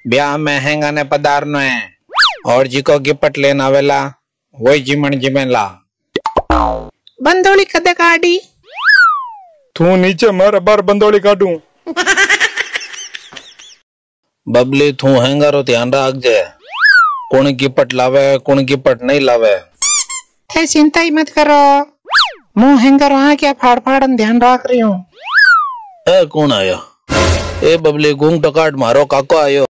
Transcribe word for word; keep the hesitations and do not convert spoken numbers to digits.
ब्याह में हैंगा ने पदारनो है और जी को गिफ्ट लेना वेला वही जीमन जिमेला। बंदोली कदे काटी तू नीचे मारे बार बंदोली काटू। बबली तू हैंगा रो ध्यान रख जे, कौन गिफ्ट लावे कौन गिफ्ट नहीं लावे। ए चिंता ही मत करो, मुंह हैंगर वहाँ क्या फाड़ फाड़न ध्यान रख रही हूँ। ए कौन आयो? ए बबली गूंग टकाट मारो काको आयो।